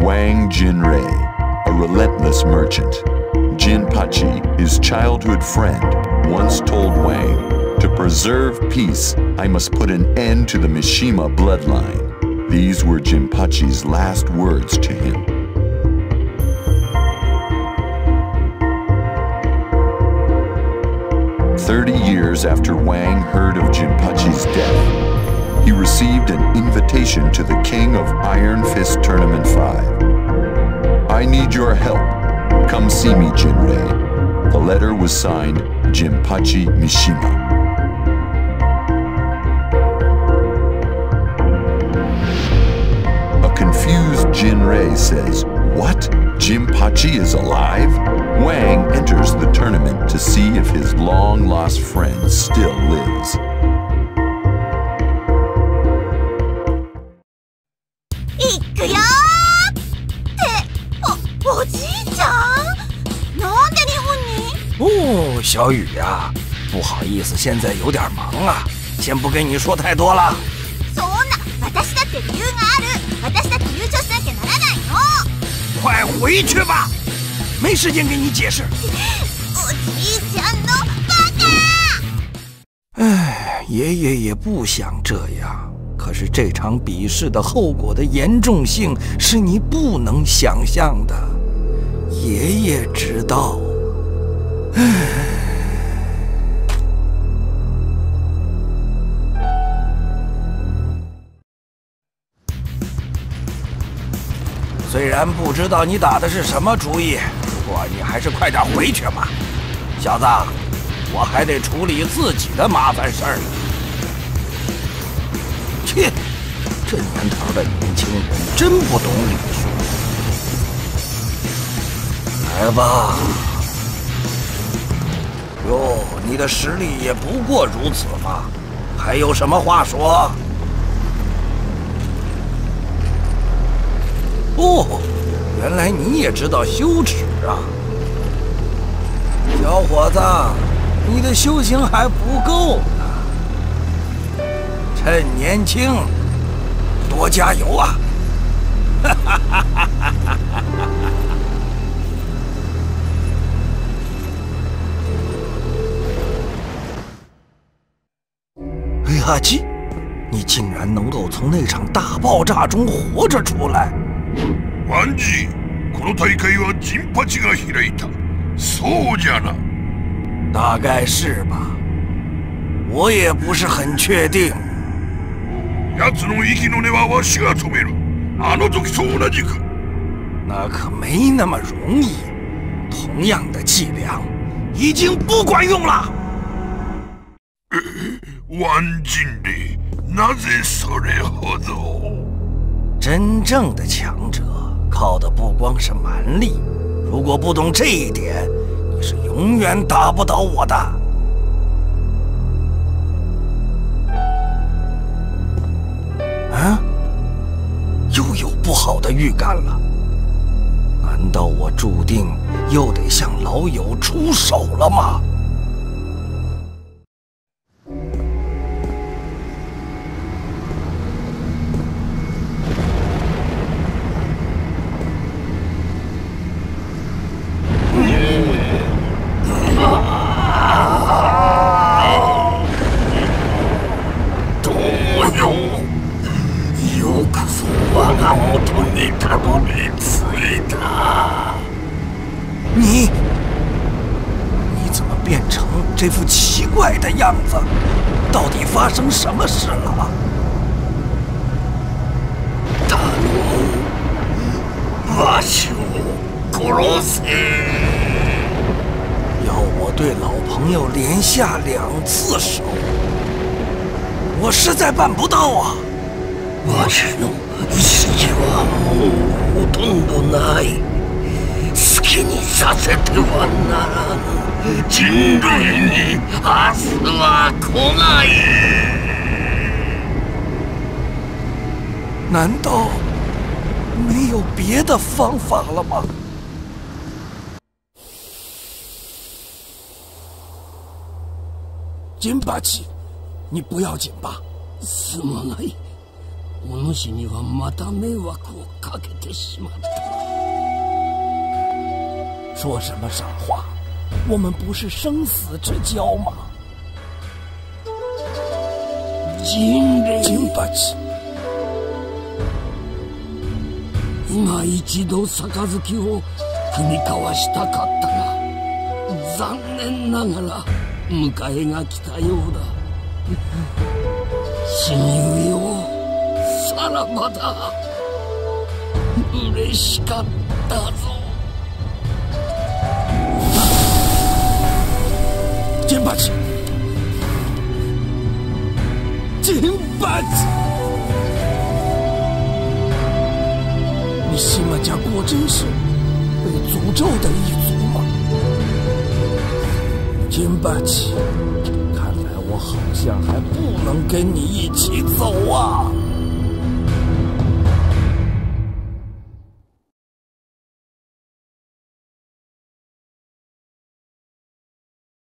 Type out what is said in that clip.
Wang Jinrei, a relentless merchant. Jinpachi, his childhood friend, once told Wang, "To preserve peace, I must put an end to the Mishima bloodline." These were Jinpachi's last words to him. Years after Wang heard of Jinpachi's death, he received an invitation to the King of Iron Fist Tournament 5. "I need your help. Come see me, Jinrei." The letter was signed Jinpachi Mishima. A confused Jinrei says, "What? Jinpachi is alive?" Wang enters the tournament to see if his long-lost friend still lives. いくよーっておじいちゃんなんで日本に？ 哦，小雨呀，不好意思，现在有点忙啊，先不跟你说太多了。 そんな、私だって理由がある。私だって優勝しなきゃならないの。 快回去吧，没时间给你解释。 おじいちゃんのバカ！ 唉，爷爷也不想这样，可是这场比试的后果的严重性是你不能想象的。爷爷知道。虽然不知道你打的是什么主意，不过你还是快点回去吧，小子，我还得处理自己的麻烦事儿。切，这年头的年轻人真不懂礼数。来吧。哟，你的实力也不过如此嘛，还有什么话说？哦，原来你也知道羞耻啊，小伙子，你的修行还不够呢，趁年轻，多加油啊！哈哈哈哈哈哈！阿基，你竟然能够从那场大爆炸中活着出来！ ワンジ、この大会はジンパチが開いた。そうじゃな。 大概是吧，我也不是很确定。 奴の息の根はわしが止める。あの時と同じく。 那可没那么容易。同样的伎俩，已经不管用了。 ワンジンレイ、なぜそれほど？ 真正的强者靠的不光是蛮力，如果不懂这一点，你是永远打不倒我的。啊，又有不好的预感了。难道我注定又得向老友出手了吗？你怎么变成这副奇怪的样子？到底发生什么事了？ わしを殺せ！ 要我对老朋友连下2次手，我实在办不到啊！ わしの意識はもうほとんどない。好きにさせてはならぬ。人類に明日は来ない。 难道没有别的方法了吗？ 金巴奇，你不要紧吧？ すまない。 お主にはまた迷惑をかけてしまった。 说什么傻话？我们不是生死之交吗？ 人類金八。 今一度杯を酌み交わしたかったが、残念ながら迎えが来たようだ。親友よ、さらばだ。嬉しかったぞ。 金八，金八，你西马家果真是被诅咒的一族吗？金八七，看来我好像还不能跟你一起走啊。